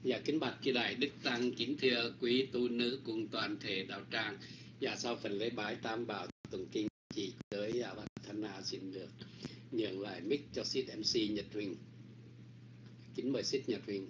Dạ kính bạch chư đại đức tăng, kính thưa quý tu nữ cùng toàn thể đạo tràng. Dạ sau phần lễ bái tam bảo tụng kinh chỉ tới Vathana xin được nhường lại mic cho Sid MC Nhật Huỳnh. Kính mời Sid Nhật Huỳnh.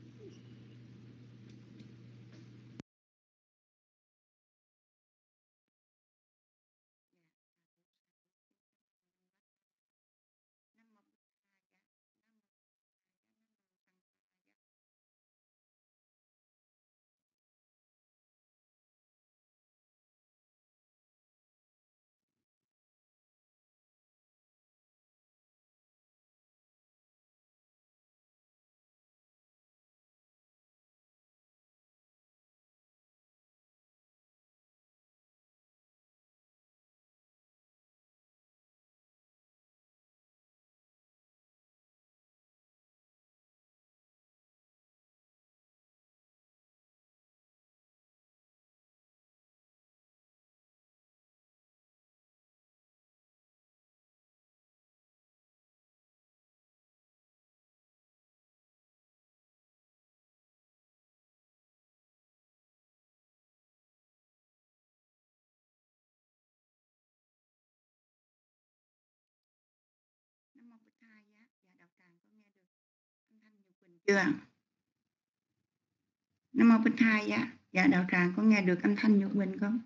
Nam mô Bụt Thầy giá. Dạ đạo tràng có nghe được âm thanh Nhật Quỳnh chưa? Nam mô Bụt Thầy giá. Dạ đạo tràng có nghe được âm thanh Nhật Quỳnh không?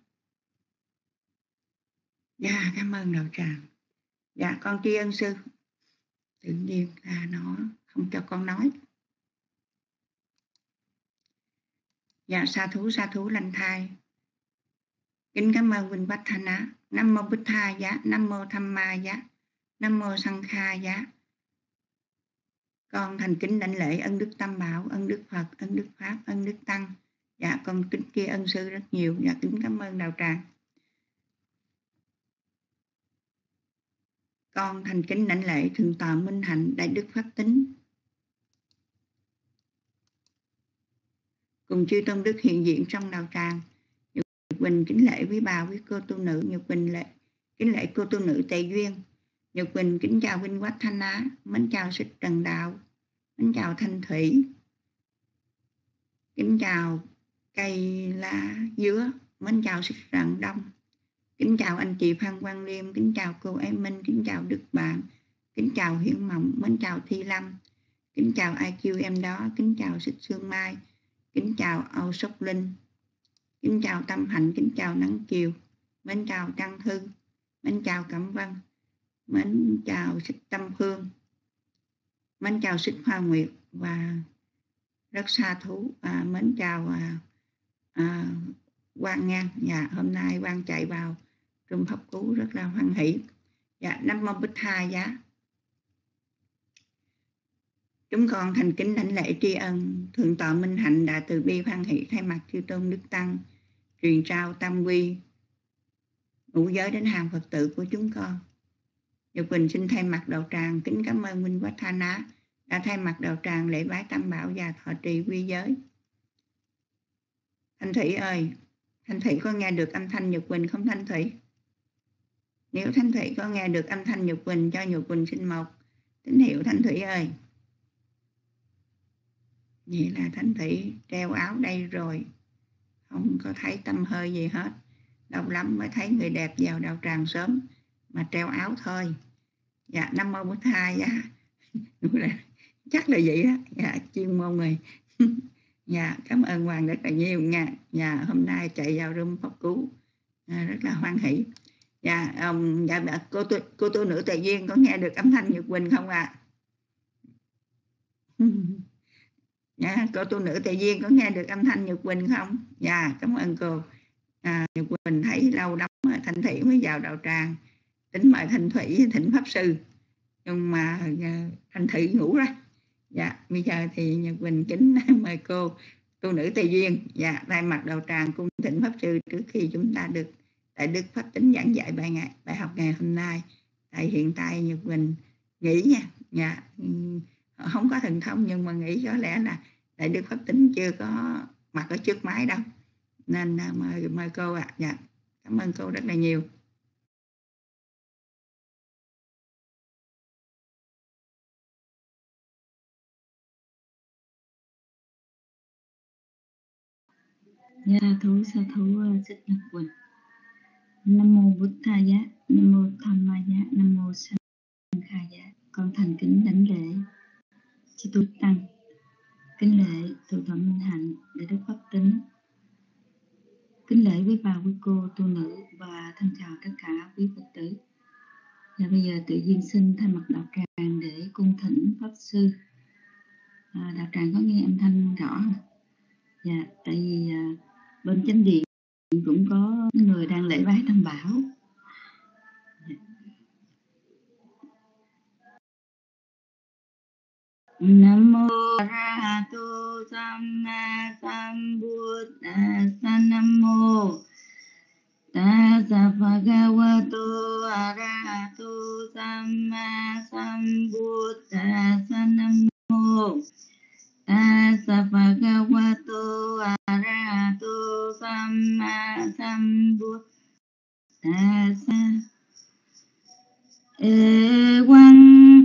Dạ cảm ơn đạo tràng. Dạ con tri ân sư. Tự nhiên là nó không cho con nói. Dạ sa thú lành thai. Kính cảm ơn Vinh Bách Thanh Á. Nam mô Bụt Thầy giá. Nam mô Tham Ma giá. Nam mô Sanh Kha giá. Con thành kính đảnh lễ ân đức Tam Bảo, ân đức Phật, ân đức Pháp, ân đức Tăng. Dạ con kính kia ân sư rất nhiều. Dạ kính cảm ơn đạo tràng. Con thành kính đảnh lễ Thượng tọa Minh Hạnh Đại Đức Pháp Tính cùng chư tôn đức hiện diện trong đạo tràng. Nhật Quỳnh kính lễ quý bà, quý cô tu nữ. Nhật Quỳnh kính lễ cô tu nữ Tề Duyên. Nhật Quỳnh kính chào Vinh Quách Thanh Á. Mến chào Xích Trần Đạo. Mến chào Thanh Thủy. Kính chào cây lá dứa. Mến chào Xích Rạng Đông. Kính chào anh chị Phan Quang Liêm. Kính chào cô Em Minh. Kính chào Đức Bạn. Kính chào Hiển Mộng. Mến chào Thi Lâm. Kính chào IQ em đó. Kính chào Xích Sương Mai. Kính chào Âu Sóc Linh. Kính chào Tâm Hạnh. Kính chào Nắng Kiều. Mến chào Trăng Thư. Mến chào Cẩm Vân. Mến chào Xích Tâm Phương. Mến chào Xích Hoa Nguyệt và rất xa thú. Mến chào Quang Ngang. Dạ, hôm nay Quang chạy vào trung pháp cứu rất là hoan hỷ. Dạ, Nam mô Bụt Thầy giá. Chúng con thành kính đảnh lễ tri ân Thượng tọa Minh Hạnh đã từ bi hoan hỷ thay mặt chư tôn đức tăng truyền trao tam quy ngũ giới đến hàng Phật tử của chúng con. Nhật Quỳnh xin thay mặt đạo tràng kính cảm ơn Vinh Quách Thanh Á đã thay mặt đạo tràng lễ bái tam bảo và thọ trì quy giới. Thanh Thủy ơi, Thanh Thủy có nghe được âm thanh Nhật Quỳnh không Thanh Thủy? Nếu Thanh Thủy có nghe được âm thanh Nhật Quỳnh cho Nhật Quỳnh xin một tín hiệu Thanh Thủy ơi. Vậy là Thanh Thủy treo áo đây rồi, không có thấy tâm hơi gì hết. Lâu lắm mới thấy người đẹp vào đạo tràng sớm mà treo áo thôi. Dạ, Nam mô Bụt Thầy giá. Chắc là vậy đó. Dạ, chuyên môn người. Dạ, cảm ơn Hoàng rất là nhiều nha. Dạ, hôm nay chạy vào room pháp cứu rất là hoan hỷ. Dạ, cô tu nữ Tề Duyên có nghe được âm thanh Nhật Quỳnh không ạ? Dạ, cô tu nữ Tề Duyên có nghe được âm thanh Nhật Quỳnh không? Dạ, cảm ơn cô. Nhật Quỳnh thấy lâu lắm Thanh Thủy mới vào đạo tràng, tính mời Thanh Thủy thỉnh pháp sư, nhưng mà Thanh Thủy ngủ rồi. Dạ, bây giờ thì Nhật Quỳnh kính mời cô tu nữ Tề Duyên, dạ, thay mặt đạo tràng cung thỉnh pháp sư trước khi chúng ta được Đại Đức Pháp Tính giảng dạy bài học ngày hôm nay. Tại hiện tại Nhật Quỳnh nghĩ nha, dạ, không có thần thông nhưng mà nghĩ có lẽ là Đại Đức Pháp Tính chưa có mặt ở trước máy đâu, nên mời cô ạ. Dạ, cảm ơn cô rất là nhiều. Sa thú Thích Nhật Quỳnh. Nam mô Bụt Tha Giá, Nam mô Tham Ma Giá, Nam mô Sanh Kha Giá. Con thành kính đảnh lễ chư tu tăng, kính lễ từ thọ Minh Hạnh để đức Pháp Tính, kính lễ quý bà quý cô tu nữ và thân chào tất cả quý Phật tử. Và bây giờ tự nhiên xin thay mặt đạo tràng để cung thỉnh pháp sư. Đạo tràng có nghe âm thanh rõ không? Dạ, tại vì bên chánh điện cũng có người đang lễ bái tam bảo. Nam mô A Ra Ha Tu Samma Sambuddhassa. Nam mô Tassa Bhagavato Arahato Samma Sambuddhassa. Nam mô Tassa Bhagavato Arahato Samma Sambuddhassa. Evaṃ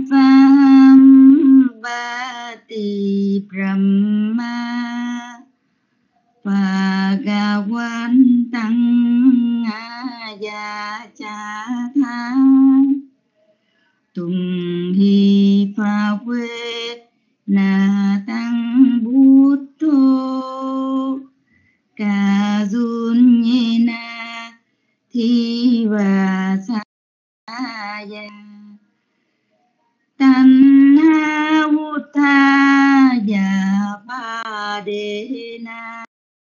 Sambhati Brahma Bhagavantang Ayachatha Tùng hi pha quê na tăng bút thô ca dun nhê na thi và sa ya tan ha vút tha ya ba đề na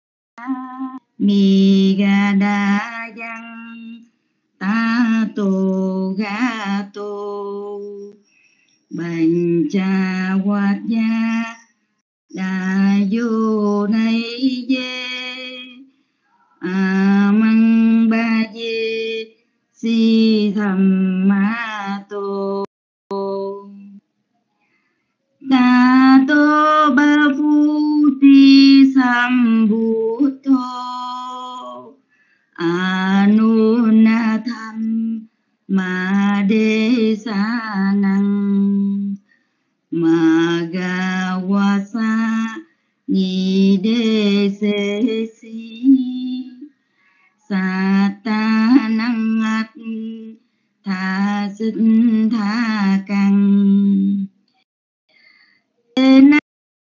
mi ga đa yang ta tô ga tô bành cha quạt gia đà vô nay dê măng ba dê si thầm ma tô đà tô ba phu ti sam bút thô Anuna tham ma đê sa năng ma ga wa sa ni đê se si sa ta năng ắt tha sinh tha căng na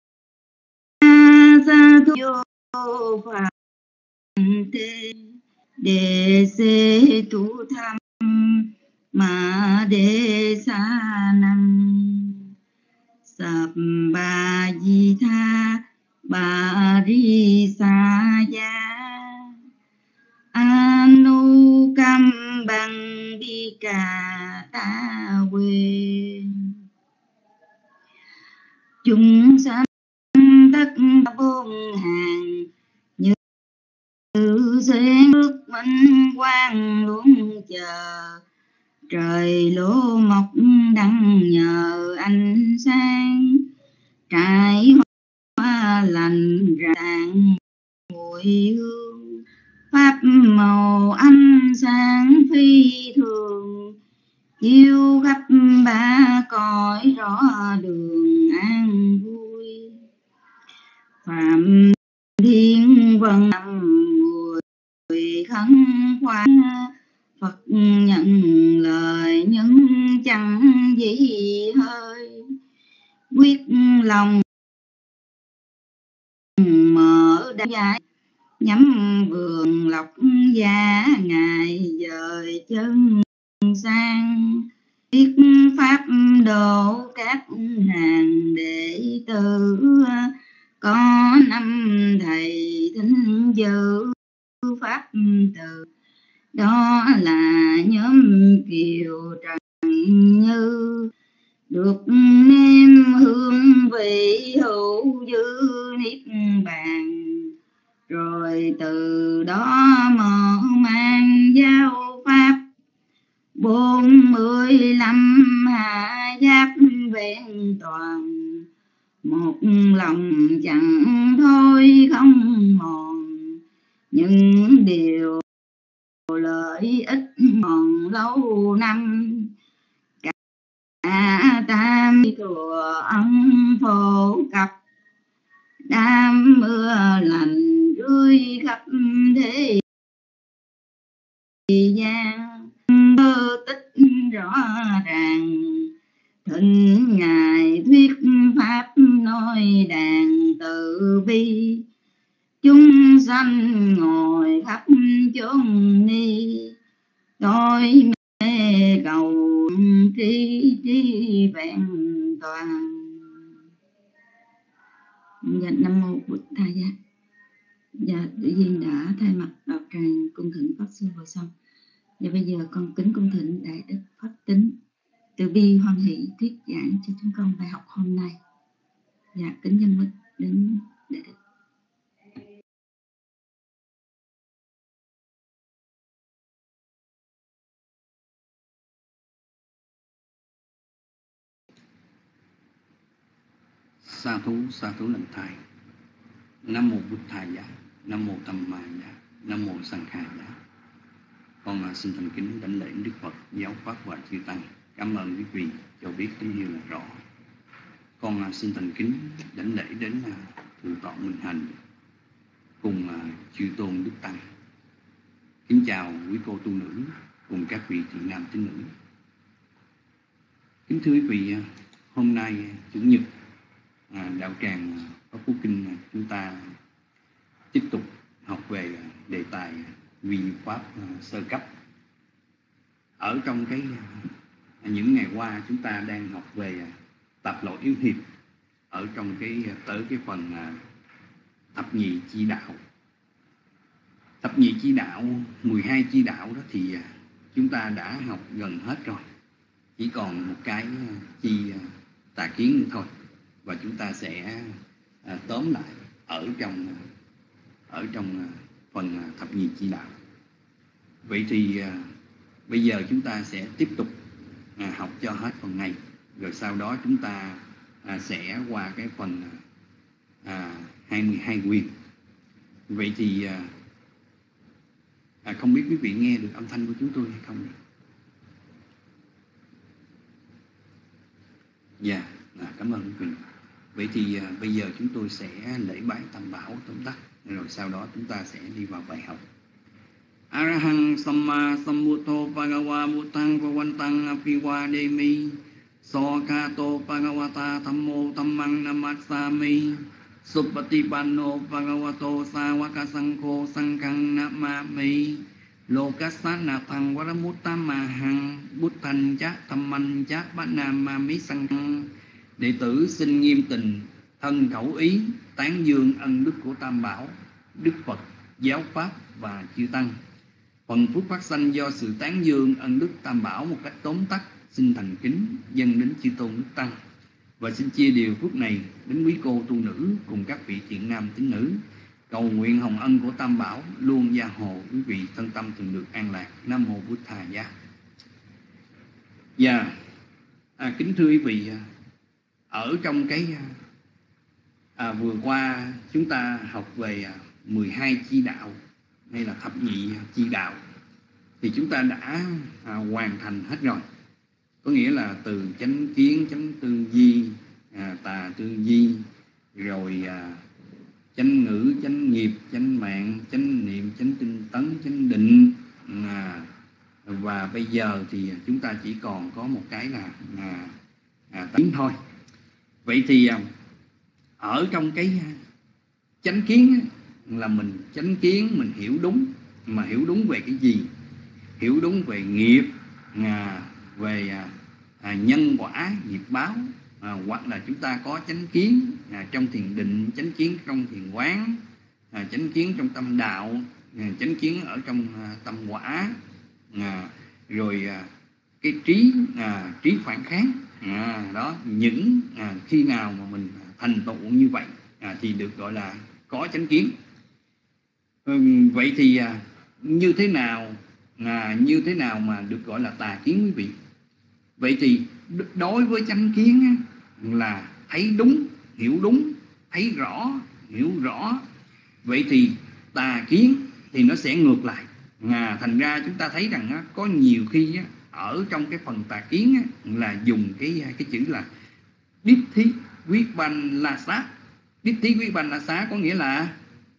sa thu yo phàm te đề se tu tham ma đề sa năng sập ba di tha ba ri sa ya anu cam bằng bi ca ta quê chúng sanh tất vô hàng như sen nước minh quang luôn chờ trời lúa mọc đặng nhờ ánh sáng trái hoa lành rạng mùi hương pháp màu ánh sáng phi thường chiếu khắp ba cõi rõ đường an vui phạm thiên vân mùi khấn khoan Phật nhận lời nhưng chẳng gì hơi quyết lòng mở đám dài nhắm vườn lộc giá ngài dời chân sang biết pháp độ các hàng đệ tử có năm thầy thính dự pháp từ đó là nhóm Kiều Trần Như được nêm hương vị hữu dư niết bàn rồi từ đó mở mang giáo pháp 45 hạ giáp vẹn toàn một lòng chẳng thôi không mòn những điều lợi ích mòn lâu năm cả tam chùa ông phổ cập đám mưa lành rưới khắp thế gian, tích rõ ràng thịnh ngài thuyết pháp nói đàn từ bi, chúng sanh ngồi khắp chốn ni, tôi mê cầu trí vẹn toàn. Dạ, Nam mô Bụt Thầy Giá. Dạ, tự nhiên đã thay mặt đạo tràng cung thỉnh pháp sư vừa xong. Và bây giờ con kính cung thỉnh đại đức Pháp Tính từ bi hoan hỷ thuyết giảng cho chúng con bài học hôm nay. Dạ, kính dân mít đến đại đức. Sa thú lần thai. Nam mô Bụt Thầy Giá, Nam mô Tham Ma Giá, Nam mô Sang Kha Giá. Con xin thành kính đảnh lễ Đức Phật, Giáo Pháp và Chư Tăng. Cảm ơn quý vị cho biết tín hiệu là rõ. Con xin thành kính đảnh lễ đến Thượng tọa Minh Hạnh cùng chư tôn Đức Tăng. Kính chào quý cô tu nữ cùng các vị thiện nam tín nữ. Kính thưa quý vị, hôm nay Chủ nhật, đạo tràng Pháp Phú Kinh chúng ta tiếp tục học về đề tài vi pháp sơ cấp. Ở trong những ngày qua chúng ta đang học về tập lộ yếu hiệp, ở trong tới cái phần thập nhị chi đạo. Thập nhị chi đạo, 12 chi đạo đó thì chúng ta đã học gần hết rồi, chỉ còn một cái chi tà kiến nữa thôi, và chúng ta sẽ tóm lại ở trong phần thập nhị chi đạo. Vậy thì bây giờ chúng ta sẽ tiếp tục học cho hết phần này, rồi sau đó chúng ta sẽ qua cái phần 22 quyền. Vậy thì không biết quý vị nghe được âm thanh của chúng tôi hay không? Dạ, cảm ơn quý vị. Vậy thì bây giờ chúng tôi sẽ lễ bái Tam Bảo tóm tắt, rồi sau đó chúng ta sẽ đi vào bài học. Arahang Samma Sambuddho Bhagava Buddhang Bhavantang Apiwademi Sokhato Bhagavata Thammo Dhammang Namassami Supatipanno Bhagavato Sāvaka Saṅkho Saṅghang Namami Lokassanathang Varamuttamahang Buddhaṃ cha Dhammam cha Bhanamami Saṅghang. Đệ tử xin nghiêm tình thân khẩu ý tán dương ân đức của Tam Bảo, Đức Phật, Giáo Pháp và Chư Tăng. Phần phước phát sanh do sự tán dương ân đức Tam Bảo một cách tóm tắt xin thành kính dâng đến chư tôn Đức Tăng, và xin chia điều phước này đến quý cô tu nữ cùng các vị thiện nam tín nữ. Cầu nguyện hồng ân của Tam Bảo luôn gia hộ quý vị thân tâm thường được an lạc. Nam mô Bụt Thầy Giá. Dạ, kính thưa quý vị, ở trong vừa qua chúng ta học về 12 chi đạo hay là thập nhị chi đạo, thì chúng ta đã hoàn thành hết rồi. Có nghĩa là từ chánh kiến, chánh tư duy, tà tư duy, rồi chánh ngữ, chánh nghiệp, chánh mạng, chánh niệm, chánh tinh tấn, chánh định, và bây giờ thì chúng ta chỉ còn có một cái là tánh thôi. Vậy thì ở trong cái chánh kiến là mình chánh kiến, mình hiểu đúng. Mà hiểu đúng về cái gì? Hiểu đúng về nghiệp, về nhân quả, nghiệp báo, hoặc là chúng ta có chánh kiến trong thiền định, chánh kiến trong thiền quán, chánh kiến trong tâm đạo, chánh kiến ở trong tâm quả, rồi cái trí phản kháng. Đó, những khi nào mà mình thành tựu như vậy thì được gọi là có chánh kiến. Vậy thì như thế nào mà được gọi là tà kiến quý vị? Vậy thì đối với chánh kiến là thấy đúng, hiểu đúng, thấy rõ, hiểu rõ. Vậy thì tà kiến thì nó sẽ ngược lại. Thành ra chúng ta thấy rằng có nhiều khi ở trong cái phần tà kiến là dùng cái chữ là Đích Thí Vipassana. Đích Thí Vipassana có nghĩa là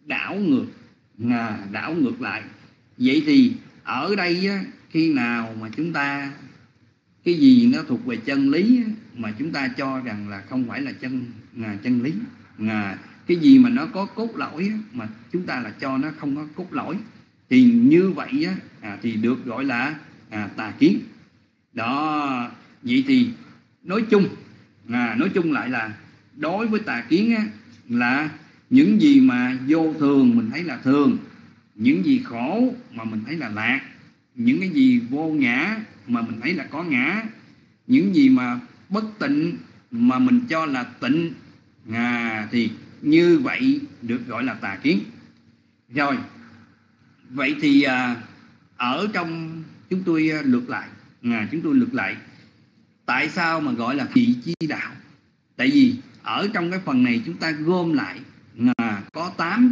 đảo ngược lại. Vậy thì ở đây á, khi nào mà chúng ta cái gì nó thuộc về chân lý á, mà chúng ta cho rằng là không phải là chân lý, cái gì mà nó có cốt lõi á, mà chúng ta là cho nó không có cốt lõi, thì như vậy á, thì được gọi là tà kiến đó. Vậy thì nói chung lại là đối với tà kiến á, là những gì mà vô thường mình thấy là thường, những gì khổ mà mình thấy là lạc, những cái gì vô ngã mà mình thấy là có ngã, những gì mà bất tịnh mà mình cho là tịnh, thì như vậy được gọi là tà kiến. Rồi, vậy thì ở trong chúng tôi lược lại tại sao mà gọi là thị chi đạo? Tại vì ở trong cái phần này chúng ta gom lại có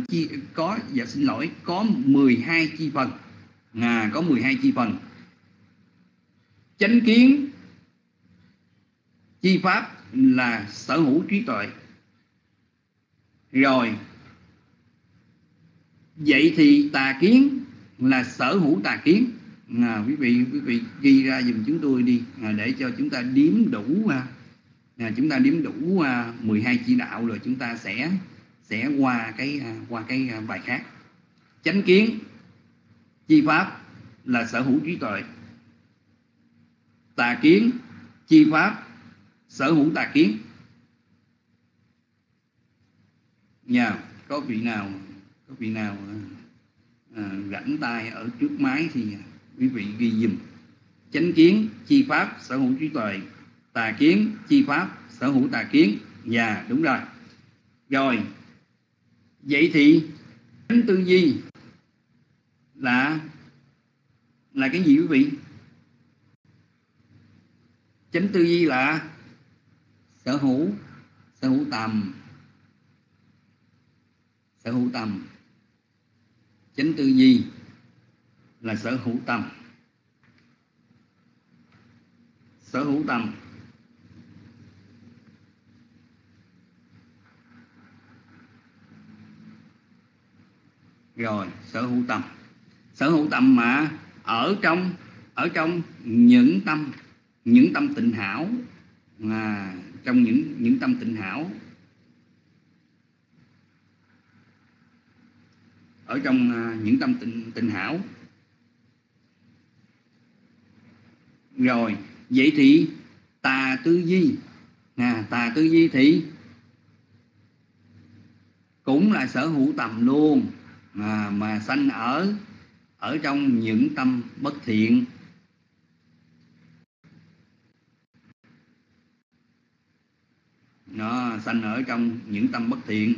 12 chi phần. Có 12 chi phần. Chánh kiến chi pháp là sở hữu trí tuệ. Rồi, vậy thì tà kiến là sở hữu tà kiến. Quý vị ghi ra giùm chúng tôi đi, để cho chúng ta đếm đủ 12 chi đạo, rồi chúng ta sẽ qua cái bài khác. Chánh kiến chi pháp là sở hữu trí tuệ. Tà kiến chi pháp sở hữu tà kiến. Có vị nào rảnh tay ở trước máy thì quý vị ghi dùm. Chánh kiến chi pháp sở hữu trí tuệ, tà kiến chi pháp sở hữu tà kiến. Đúng rồi. Rồi, vậy thì chánh tư duy là cái gì quý vị? Chánh tư duy là sở hữu tầm. Chánh tư duy là sở hữu tầm. Rồi, sở hữu tầm mà ở trong những tâm tịnh hảo, trong những tâm tịnh hảo, ở trong những tâm tịnh hảo. Rồi, vậy thì tà tư duy thì cũng là sở hữu tầm luôn, mà sanh ở trong những tâm bất thiện. Nó sanh ở trong những tâm bất thiện.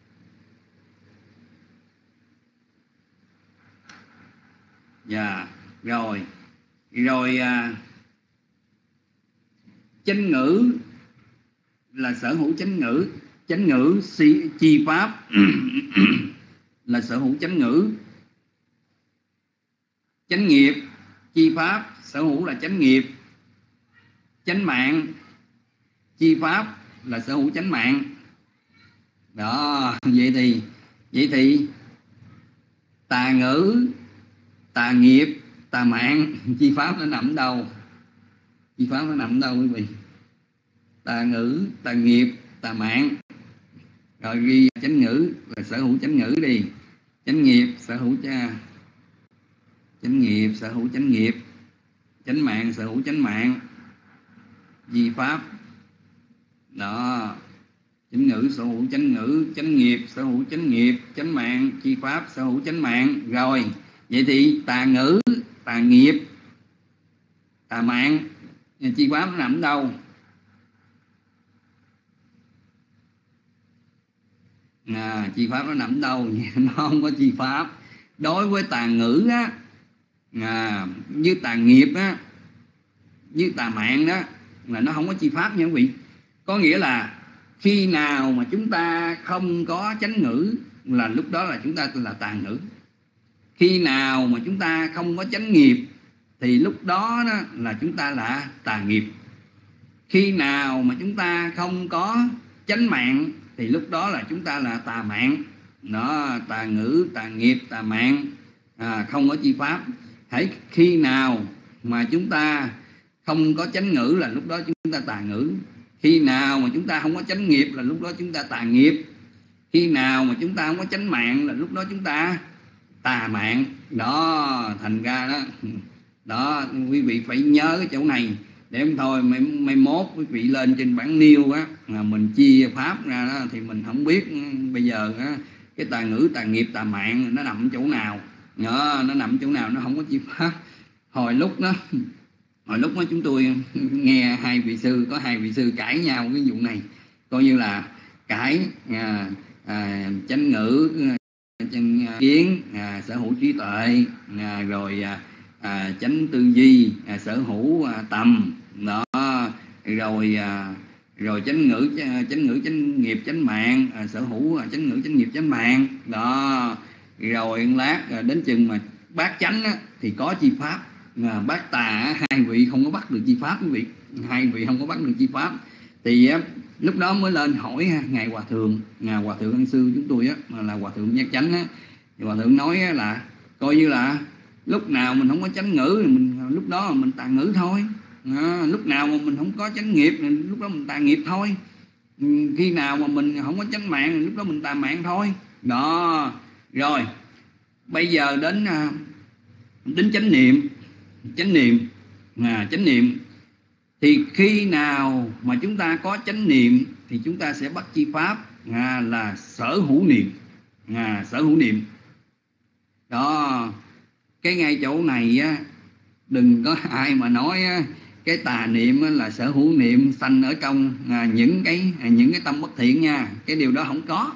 Rồi chánh ngữ là sở hữu chánh ngữ chi pháp là sở hữu chánh ngữ. Chánh nghiệp chi pháp sở hữu là chánh nghiệp. Chánh mạng chi pháp là sở hữu chánh mạng. Đó, vậy thì tà ngữ, tà nghiệp, tà mạng, chi pháp nó nằm đâu? Chi pháp nó nằm đâu quý vị? Tà ngữ, tà nghiệp, tà mạng. Rồi ghi chánh ngữ là sở hữu chánh ngữ đi. Chánh nghiệp sở hữu chánh nghiệp, sở hữu chánh nghiệp. Chánh mạng sở hữu chánh mạng. Chi pháp đó, chánh ngữ sở hữu chánh ngữ, chánh nghiệp sở hữu chánh nghiệp, chánh mạng chi pháp sở hữu chánh mạng. Rồi, vậy thì tà ngữ, tà nghiệp, tà mạng, chi pháp nó nằm đâu? Chi pháp nó nằm đâu? Nó không có chi pháp. Đối với tà ngữ á, như tà nghiệp á, như tà mạng đó, là nó không có chi pháp nha quý vị. Có nghĩa là khi nào mà chúng ta không có chánh ngữ là lúc đó là chúng ta là tà ngữ. Khi nào mà chúng ta không có chánh nghiệp thì lúc đó là chúng ta là tà nghiệp. Khi nào mà chúng ta không có chánh mạng thì lúc đó là chúng ta là tà mạng. nó tà ngữ, tà nghiệp, tà mạng, không có chi pháp. Hãy khi nào mà chúng ta không có chánh ngữ là lúc đó chúng ta tà ngữ. Khi nào mà chúng ta không có chánh nghiệp là lúc đó chúng ta tà nghiệp. Khi nào mà chúng ta không có chánh mạng là lúc đó chúng ta tà mạng. Đó, thành ra đó quý vị phải nhớ cái chỗ này, để thôi mai mốt quý vị lên trên bản nêu á, mình chia pháp ra đó, thì mình không biết bây giờ á, cái tà ngữ, tà nghiệp, tà mạng nó nằm chỗ nào. Nó nằm chỗ nào, nó không có chia pháp. Hồi lúc đó chúng tôi nghe có hai vị sư cãi nhau cái vụ này, coi như là cãi chánh ngữ, chánh kiến, sở hữu trí tuệ, rồi chánh tư duy, sở hữu tầm đó, rồi chánh ngữ, chánh nghiệp, chánh mạng, sở hữu chánh ngữ, chánh nghiệp, chánh mạng đó. Rồi lát đến chừng mà bát chánh á, thì có chi pháp. Bát tà hai vị không có bắt được chi pháp quý vị, hai vị không có bắt được chi pháp. Thì lúc đó mới lên hỏi ngài hòa thượng ân sư chúng tôi á, là hòa thượng Giác Chánh á. Thì hòa thượng nói là coi như là lúc nào mình không có chánh ngữ thì lúc đó mình tà ngữ thôi. Lúc nào mà mình không có chánh nghiệp thì lúc đó mình tà nghiệp thôi. Khi nào mà mình không có chánh mạng thì lúc đó mình tà mạng thôi. Đó. Rồi bây giờ đến chánh niệm. Chánh niệm thì khi nào mà chúng ta có chánh niệm thì chúng ta sẽ bắt chi pháp là sở hữu niệm. Sở hữu niệm đó. Cái ngay chỗ này á, đừng có ai mà nói cái tà niệm là sở hữu niệm sanh ở trong những cái tâm bất thiện nha. Cái điều đó không có.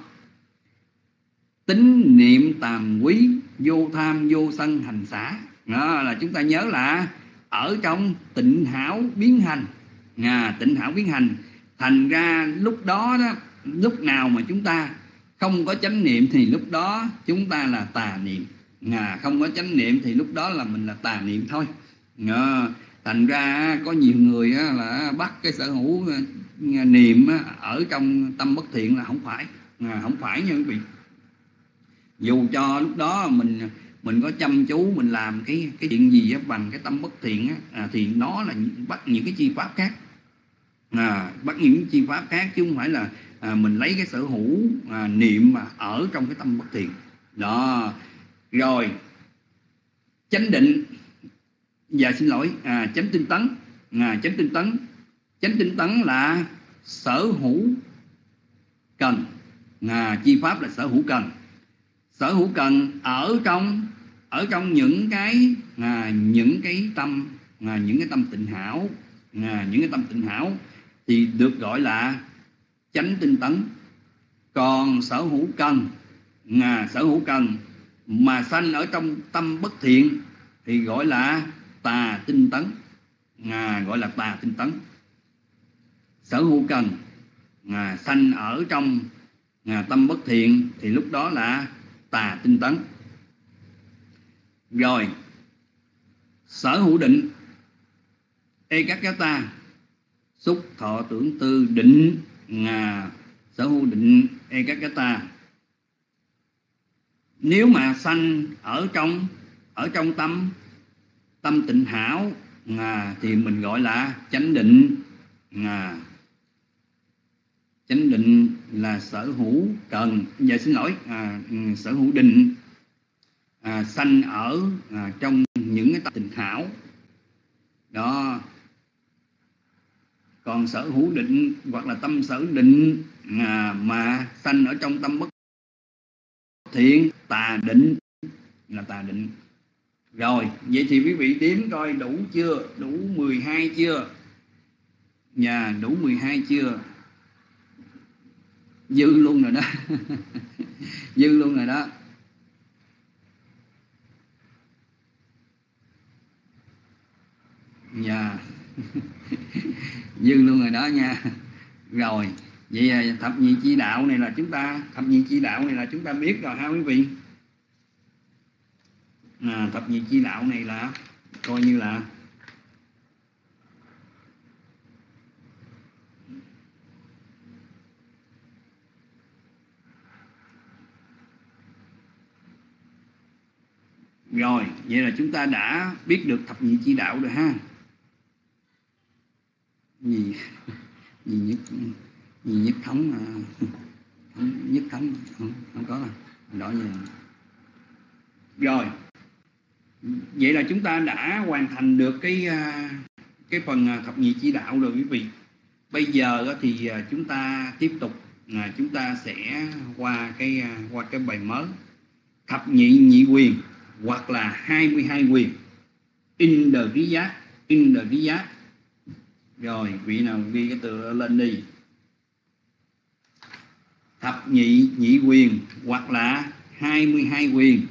Tín niệm tàm quý, vô tham vô sân hành xả. Đó là chúng ta nhớ là ở trong tịnh hảo biến hành. Tịnh hảo biến hành. Thành ra lúc đó, lúc nào mà chúng ta không có chánh niệm thì lúc đó chúng ta là tà niệm. Không có chánh niệm thì lúc đó là mình là tà niệm thôi. Thành ra có nhiều người là bắt cái sở hữu niệm ở trong tâm bất thiện là không phải. Không phải nha quý vị. Dù cho lúc đó mình có chăm chú, mình làm cái chuyện gì bằng cái tâm bất thiện thì nó là bắt những cái chi pháp khác. Bắt những chi pháp khác chứ không phải là mình lấy cái sở hữu niệm mà ở trong cái tâm bất thiện đó. Rồi chánh định, chánh tinh tấn. Chánh tinh tấn là sở hữu cần. Chi pháp là sở hữu cần. Sở hữu cần ở trong những cái tâm, những cái tâm tịnh hảo, những cái tâm tịnh hảo thì được gọi là chánh tinh tấn. Còn sở hữu cần mà sanh ở trong tâm bất thiện thì gọi là tà tinh tấn. Gọi là tà tinh tấn. Sở hữu cần sanh ở trong tâm bất thiện thì lúc đó là tà tinh tấn. Rồi sở hữu định, ekaggata, xúc thọ tưởng tư định. Sở hữu định ekaggata nếu mà sanh ở trong tâm tịnh hảo thì mình gọi là chánh định. Chánh định là sở hữu cần, sở hữu định sanh ở trong những cái tâm tịnh hảo đó. Còn sở hữu định hoặc là tâm sở định mà sanh ở trong tâm bất thiện, tà định, là tà định. Rồi vậy thì quý vị đếm coi đủ chưa? Đủ 12 chưa? Đủ 12 chưa? Dư luôn rồi đó. Dư luôn rồi đó. Dư luôn rồi đó nha. Rồi vậy thập nhị chi đạo này là chúng ta biết rồi ha quý vị. Thập nhị chi đạo này là coi như là Rồi, vậy là chúng ta đã biết được thập nhị chi đạo rồi ha. Gì nhất thống nhất thống không có đó gì. Rồi, vậy là chúng ta đã hoàn thành được cái phần thập nhị chi đạo rồi quý vị. Bây giờ thì chúng ta tiếp tục, chúng ta sẽ qua cái bài mới, thập nhị nhị quyền hoặc là 22 quyền, Indriya. Rồi, vị nào ghi cái từ lên đi. Thập nhị nhị quyền hoặc là 22 quyền,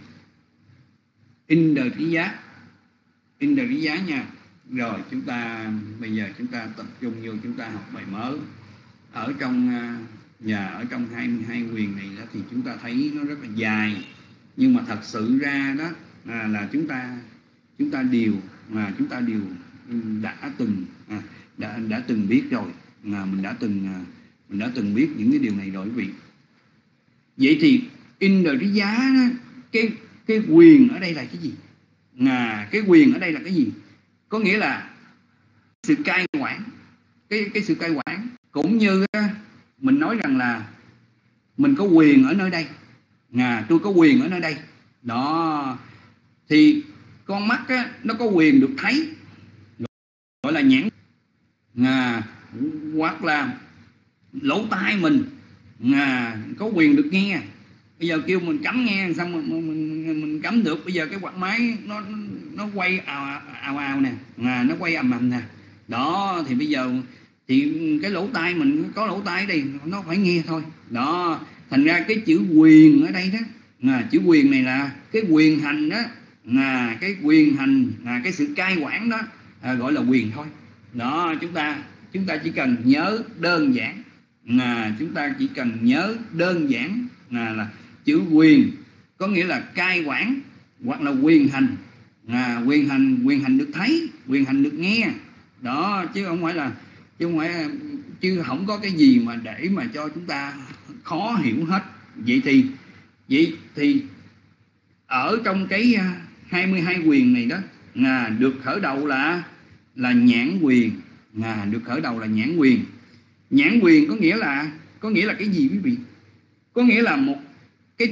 Indriya nha. Rồi bây giờ chúng ta tập trung vô, chúng ta học bài mới. Ở trong ở trong 22 quyền này đó, thì chúng ta thấy nó rất là dài, nhưng mà thật sự ra đó là chúng ta đều đã từng biết rồi, mình đã từng biết những cái điều này rồi quý vị. Vậy thì Indriya, cái quyền ở đây là cái gì? Cái quyền ở đây là cái gì? Có nghĩa là sự cai quản, cái sự cai quản, cũng như mình nói rằng là mình có quyền ở nơi đây, tôi có quyền ở nơi đây đó. Thì con mắt nó có quyền được thấy, gọi là nhãn, hoặc là lỗ tai mình có quyền được nghe. Bây giờ kêu mình cấm nghe, xong mình cấm được. Bây giờ cái quạt máy nó quay ào nè, nó quay ầm nè đó. Thì bây giờ thì cái lỗ tai mình có lỗ tai đây, nó phải nghe thôi đó. Thành ra cái chữ quyền ở đây đó, chữ quyền này là cái quyền hành đó, cái quyền hành, cái sự cai quản đó, gọi là quyền thôi đó. Chúng ta chỉ cần nhớ đơn giản, chúng ta chỉ cần nhớ đơn giản là chữ quyền có nghĩa là cai quản hoặc là quyền hành. Quyền hành được thấy, quyền hành được nghe đó, chứ không có cái gì mà để mà cho chúng ta khó hiểu hết. Vậy thì ở trong cái 22 quyền này đó, được khởi đầu là nhãn quyền, được khởi đầu là nhãn quyền. Nhãn quyền có nghĩa là cái gì quý vị? Có nghĩa là một cái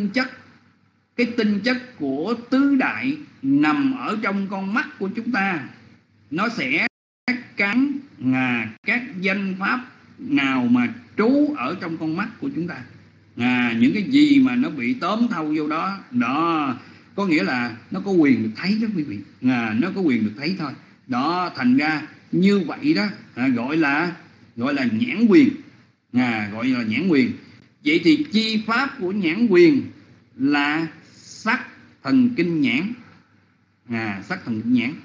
tinh chất của tứ đại nằm ở trong con mắt của chúng ta. Nó sẽ cắn các danh pháp nào mà trú ở trong con mắt của chúng ta. Những cái gì mà nó bị tóm thâu vô đó, có nghĩa là nó có quyền được thấy đó quý vị. Nó có quyền được thấy thôi đó. Thành ra như vậy đó, gọi là nhãn quyền, gọi là nhãn quyền. Vậy thì chi pháp của nhãn quyền là sắc thần kinh nhãn, sắc thần kinh nhãn.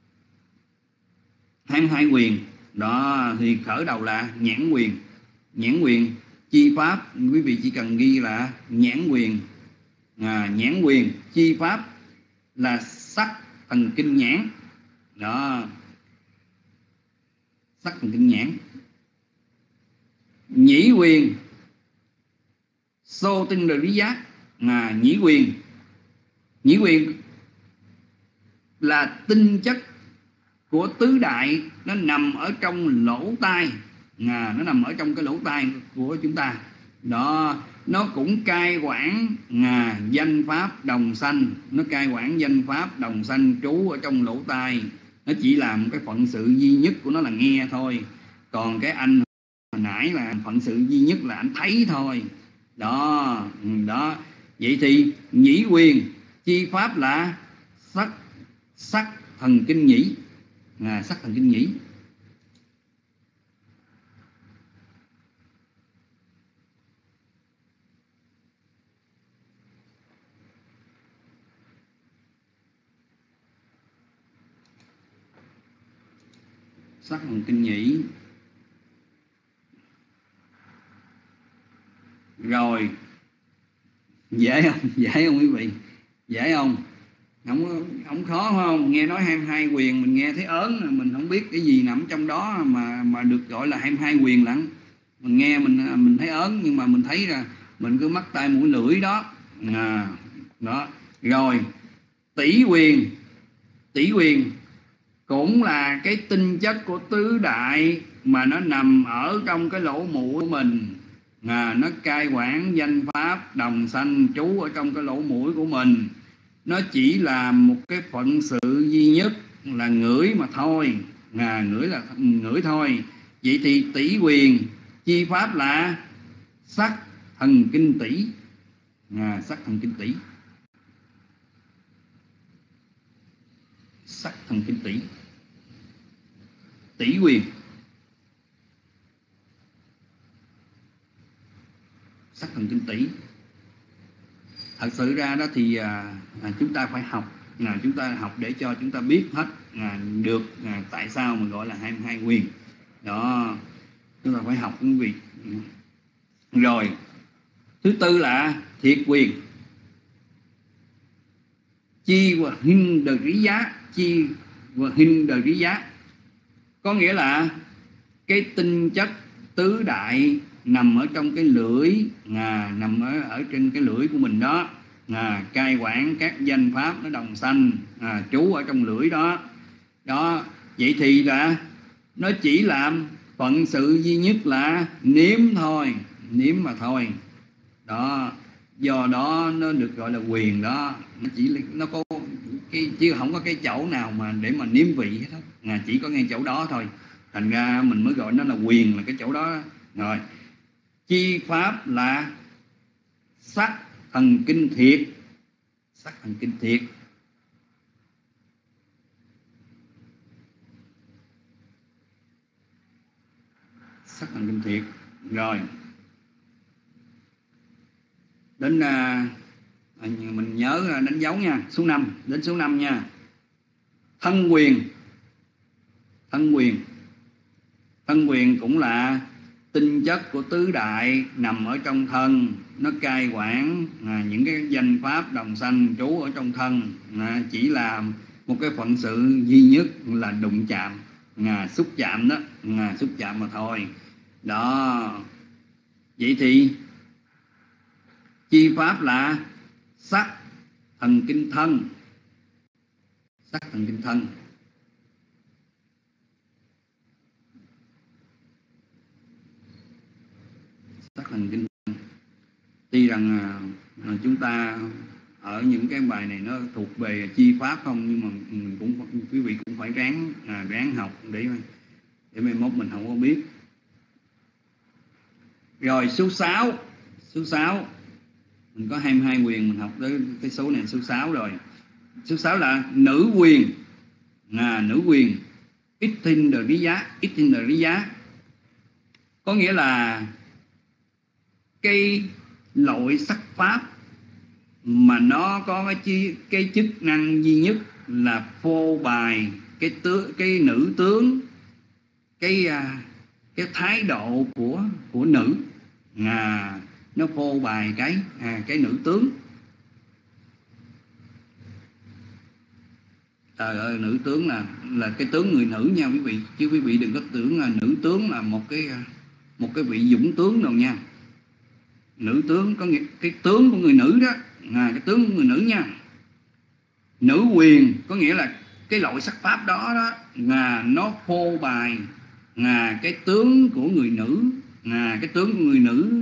22 quyền đó thì khởi đầu là nhãn quyền. Nhãn quyền chi pháp, quý vị chỉ cần ghi là nhãn quyền. Nhãn quyền chi pháp là sắc thần kinh nhãn đó, sắc thần kinh nhãn. Nhĩ quyền sô tinh rồi lý giác. Nhĩ quyền là tinh chất của tứ đại, nó nằm ở trong lỗ tai, nó nằm ở trong cái lỗ tai của chúng ta đó. Nó cũng cai quản danh pháp đồng sanh, nó cai quản danh pháp đồng sanh trú ở trong lỗ tai. Nó chỉ làm cái phận sự duy nhất của nó là nghe thôi. Còn cái anh hồi nãy là phận sự duy nhất là anh thấy thôi đó. Vậy thì nhĩ quyền chi pháp là sắc thần kinh nhĩ, sắc thần kinh nhĩ. Sắc thần kinh nhĩ. Rồi, dễ không quý vị? Dễ không? Không khó không? Nghe nói 22 quyền mình nghe thấy ớn, mình không biết cái gì nằm trong đó mà được gọi là 22 quyền lận. Mình nghe mình thấy ớn, nhưng mà mình thấy là mình cứ mắt tai mũi lưỡi đó. Đó. Rồi, tỷ quyền cũng là cái tinh chất của tứ đại mà nó nằm ở trong cái lỗ mũi của mình. Nó cai quản danh pháp đồng sanh trú ở trong cái lỗ mũi của mình. Nó chỉ là một cái phận sự duy nhất là ngửi mà thôi. Ngửi là ngửi thôi. Vậy thì tỷ quyền chi pháp là sắc thần kinh tỷ. Sắc thần kinh tỷ. Sắc thần kinh tỷ. Tỷ quyền. Sắc thần kinh tỷ. Thật sự ra đó thì chúng ta phải học. Chúng ta học để cho chúng ta biết hết được tại sao mà gọi là 22 quyền. Đó, chúng ta phải học quý vị. Rồi, thứ tư là thiệt quyền. Chi và hình đời lý giá. Chi và hình đời lý giá. Có nghĩa là cái tinh chất tứ đại nằm ở trong cái lưỡi, nằm ở trên cái lưỡi của mình đó, cai quản các danh pháp nó đồng sanh, trú ở trong lưỡi đó. Đó, vậy thì là nó chỉ làm phận sự duy nhất là nếm thôi, nếm mà thôi. Đó, do đó nó được gọi là quyền đó. Nó chỉ là, nó có cái, chứ không có cái chỗ nào mà để mà nếm vị hết đó. Chỉ có ngay chỗ đó thôi. Thành ra mình mới gọi nó là quyền, là cái chỗ đó. Rồi, chi pháp là sắc thần kinh thiệt. Sắc thần kinh thiệt. Sắc thần kinh thiệt. Rồi, đến mình nhớ đánh dấu nha, số 5, đến số 5 nha. Thân quyền. Thân quyền. Thân quyền cũng là tinh chất của tứ đại nằm ở trong thân. Nó cai quản những cái danh pháp đồng sanh trú ở trong thân. Chỉ là một cái phận sự duy nhất là đụng chạm, xúc chạm đó, xúc chạm mà thôi. Đó, vậy thì chi pháp là sắc thần kinh thân. Sắc thần kinh thân. Sắc thần kinh thân. Tuy rằng chúng ta ở những cái bài này nó thuộc về chi pháp không, nhưng mà mình cũng, quý vị cũng phải ráng học để mai mốt mình không có biết. Rồi số 6. Số 6 mình có 22 quyền, mình học tới cái số này số 6 rồi. Số 6 là nữ quyền. Nữ quyền. Ít tinh đời lý giá. Ít tinh đời lý giá. Có nghĩa là cái loại sắc pháp mà nó có cái chức năng duy nhất là phô bày cái nữ tướng, cái thái độ của nữ. Nó phô bày cái nữ tướng. Trời ơi, nữ tướng là cái tướng người nữ nha quý vị, chứ quý vị đừng có tưởng là nữ tướng là một cái vị dũng tướng đâu nha. Nữ tướng có nghĩa cái tướng của người nữ đó, cái tướng của người nữ nha. Nữ quyền có nghĩa là cái loại sắc pháp đó nó phô bày cái tướng của người nữ, cái tướng của người nữ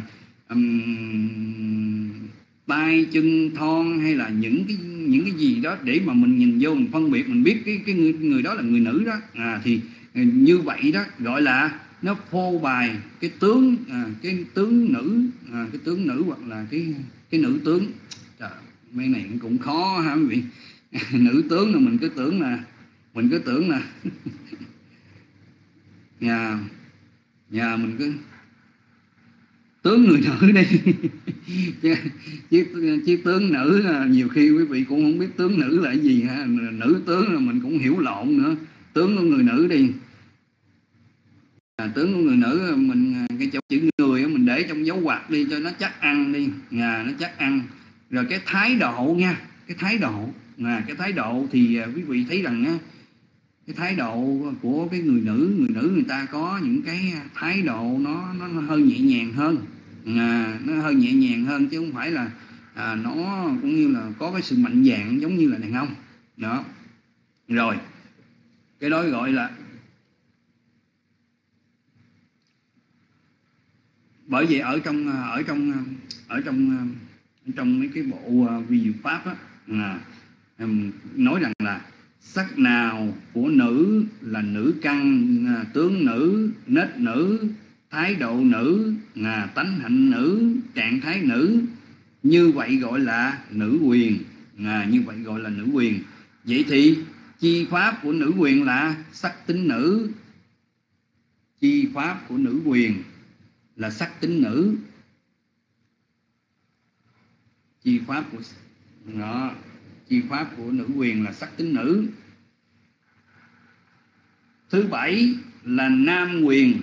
tay chân thon hay là những cái gì đó để mà mình nhìn vô mình phân biệt, mình biết cái người đó là người nữ đó. Thì như vậy đó gọi là nó phô bày cái tướng, cái tướng nữ, cái tướng nữ hoặc là cái nữ tướng. Trời, mấy này cũng khó hả quý vị. Nữ tướng là mình cứ tưởng là nhà mình cứ tướng người nữ đi. chứ tướng nữ là nhiều khi quý vị cũng không biết tướng nữ là cái gì ha. Nữ tướng là mình cũng hiểu lộn nữa. Tướng của người nữ đi, tướng của người nữ mình cái chỗ chữ người mình để trong dấu ngoặc đi cho nó chắc ăn đi, nó chắc ăn. Rồi cái thái độ nha, cái thái độ thì quý vị thấy rằng cái thái độ của cái người nữ người ta có những cái thái độ nó hơi nhẹ nhàng hơn, nó hơi nhẹ nhàng hơn chứ không phải là nó cũng như là có cái sự mạnh dạn giống như là đàn ông đó. Rồi cái đó gọi là, bởi vậy ở trong mấy cái bộ vi diệu pháp á, nói rằng là sắc nào của nữ là nữ căn, tướng nữ, nết nữ, thái độ nữ, tánh hạnh nữ, trạng thái nữ, như vậy gọi là nữ quyền. Như vậy gọi là nữ quyền. Vậy thì chi pháp của nữ quyền là sắc tính nữ. Chi pháp của nữ quyền là sắc tính nữ. Chi pháp của nữ quyền là sắc tính nữ. Thứ bảy là nam quyền.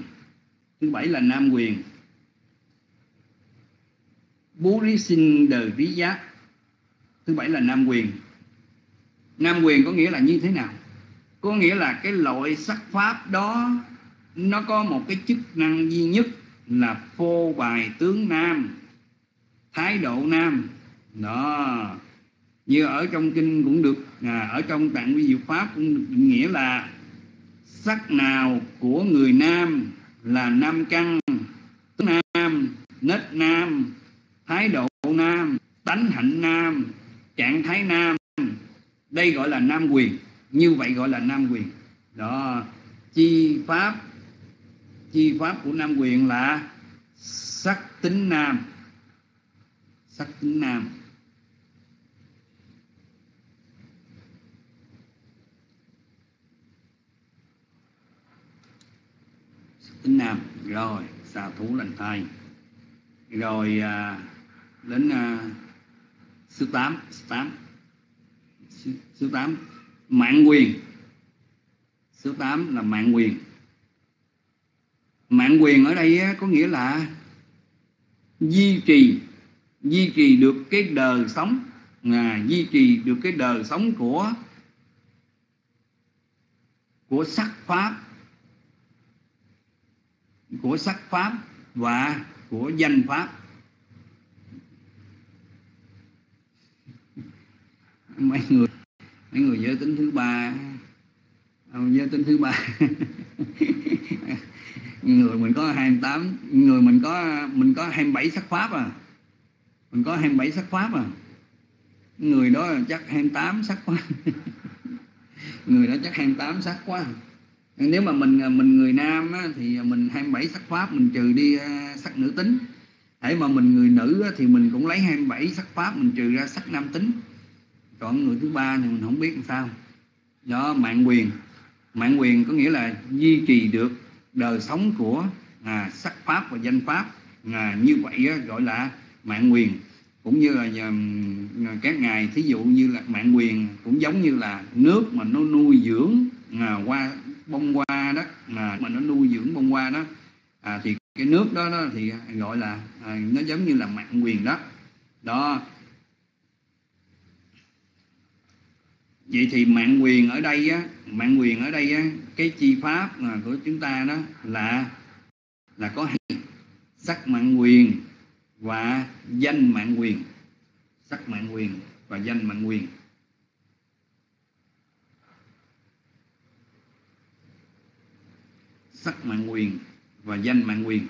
Purisindariya. Thứ bảy là nam quyền. Nam quyền có nghĩa là như thế nào? Có nghĩa là cái loại sắc pháp đó nó có một cái chức năng duy nhất là phô bày tướng nam, thái độ nam. Đó, như ở trong kinh cũng được, ở trong tạng vi diệu pháp cũng được định nghĩa là sắc nào của người nam là nam căn, tướng nam, nết nam, thái độ nam, tánh hạnh nam, trạng thái nam. Đây gọi là nam quyền. Như vậy gọi là nam quyền. Đó, chi pháp của nam quyền là sắc tính nam. Sắc tính nam. Tính nam. Rồi xà thủ lành thai. Rồi đến số 8 mạng quyền. Số 8 là mạng quyền. Mạng quyền ở đây có nghĩa là duy trì được cái đời sống, duy trì được cái đời sống của sắc pháp, và của danh pháp. Mấy người giới tính thứ ba người mình có 28, người mình có 27 sắc pháp mình có 27 sắc pháp người đó là chắc 28 sắc quá. Người đó chắc 28 sắc quá. Nếu mà mình người nam thì mình 27 sắc pháp, mình trừ đi sắc nữ tính. Hễ mà mình người nữ thì mình cũng lấy 27 sắc pháp, mình trừ ra sắc nam tính. Còn người thứ ba thì mình không biết làm sao. Đó, mạng quyền có nghĩa là duy trì được đời sống của sắc pháp và danh pháp. Như vậy gọi là mạng quyền. Cũng như là các ngài thí dụ như là mạng quyền cũng giống như là nước mà nó nuôi dưỡng hoa bông hoa đó, mà nó nuôi dưỡng bông hoa đó, thì cái nước đó thì gọi là nó giống như là mạng quyền đó. Đó. Vậy thì mạng quyền ở đây cái chi pháp của chúng ta đó là có sắc mạng quyền và danh mạng quyền. Sắc mạng quyền và danh mạng quyền. Sắc mạng quyền và danh mạng quyền.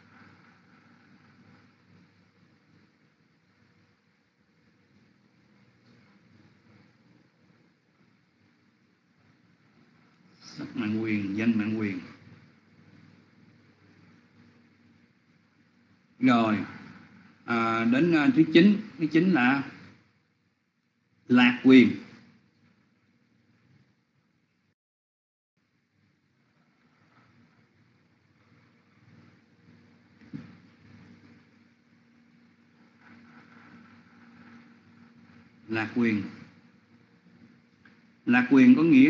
Sắc mạng quyền, danh mạng quyền. Rồi đến thứ 9 là lạc quyền. Lạc quyền có nghĩa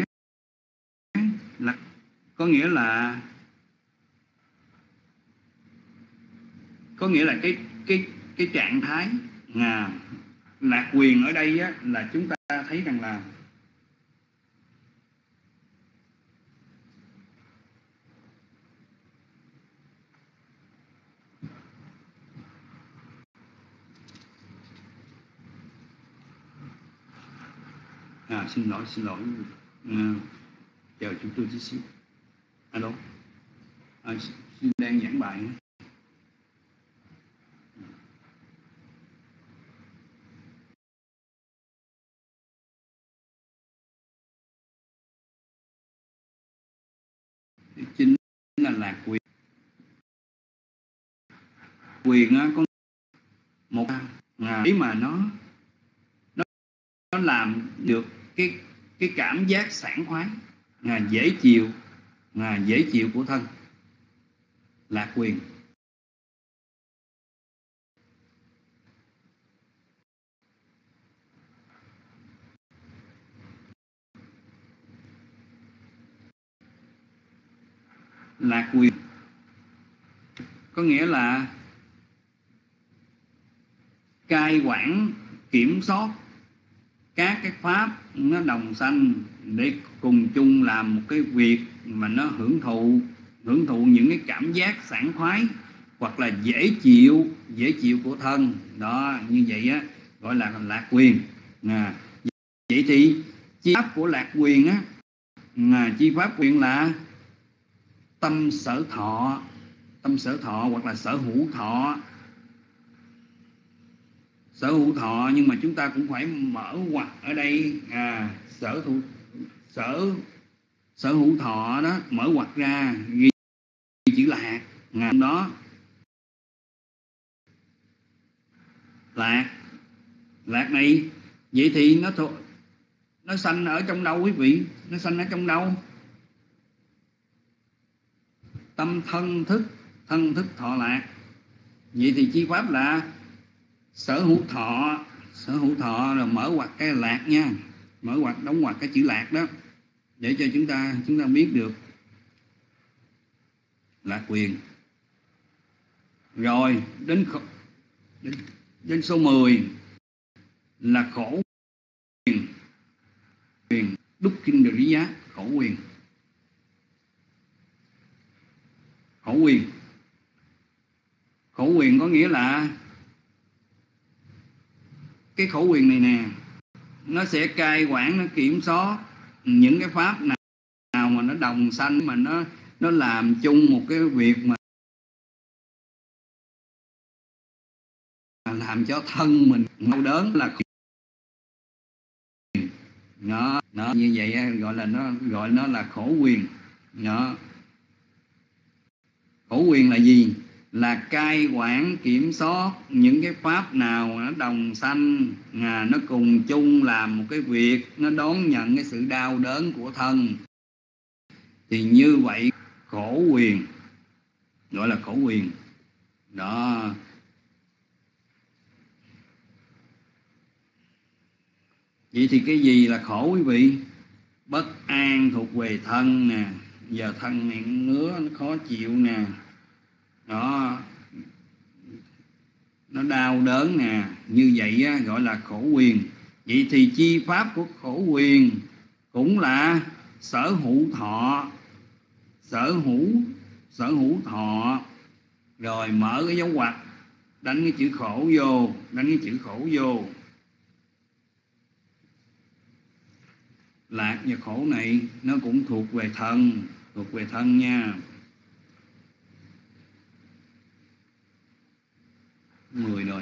là cái trạng thái. Lạc quyền ở đây là chúng ta thấy rằng là Xin lỗi. Chờ chúng tôi chút xíu. Alo. Đang giảng bài. Chính là lạc quyền. Quyền có một ý mà nó làm được cái cảm giác sảng khoái, dễ chịu của thân. Lạc quyền. Lạc quyền có nghĩa là cai quản, kiểm soát các cái pháp nó đồng sanh để cùng chung làm một cái việc mà nó hưởng thụ những cái cảm giác sảng khoái hoặc là dễ chịu của thân đó, như vậy á gọi là lạc quyền. Vậy thì chi pháp của lạc quyền á, chi pháp quyền là tâm sở thọ hoặc là sở hữu thọ, nhưng mà chúng ta cũng phải mở ngoặc ở đây. Sở hữu thọ đó, mở ngoặc ra ghi chữ lạc đó. Lạc này vậy thì nó sanh ở trong đâu quý vị? Nó sanh ở trong đâu? Tâm thân thức thọ lạc. Vậy thì chi pháp là sở hữu thọ rồi mở ngoặc cái lạc nha, mở ngoặc đóng ngoặc cái chữ lạc đó để cho chúng ta biết được lạc quyền. Rồi đến số 10 là khổ quyền. Đúc kinh được lý giá khổ quyền. Khổ quyền có nghĩa là cái khổ quyền này nè, nó sẽ cai quản, nó kiểm soát những cái pháp nào mà nó đồng sanh, mà nó làm chung một cái việc mà làm cho thân mình đau đớn là nó như vậy gọi nó là khổ quyền. Khổ quyền là gì? Là cai quản, kiểm soát những cái pháp nào nó đồng sanh, nó cùng chung làm một cái việc, nó đón nhận cái sự đau đớn của thân, thì như vậy khổ quyền, gọi là khổ quyền đó. Vậy thì cái gì là khổ quý vị? Bất an thuộc về thân nè, giờ thân này ngứa, nó khó chịu nè, đó, nó đau đớn nè, như vậy á, gọi là khổ quyền. Vậy thì chi pháp của khổ quyền cũng là sở hữu thọ. Rồi mở cái dấu ngoặc, đánh cái chữ khổ vô. Lạc và khổ này nó cũng thuộc về thân nha. 10 rồi